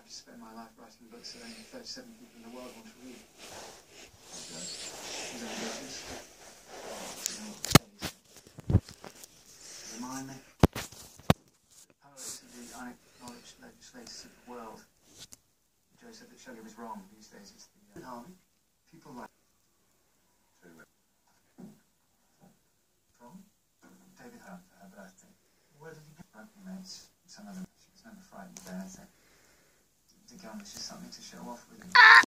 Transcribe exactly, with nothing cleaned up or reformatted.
have to spend my life writing books that only thirty-seven people in the world want to read. Is that ambitious? Remind me. Poets of the unacknowledged legislators of the world. Joe said that Shelley was wrong. These days it's the uh, army. People like from David Hunt for her birthday. Where did he get rugby mates? Some of them. She was never frightened of anything. The gun was just something to show off with.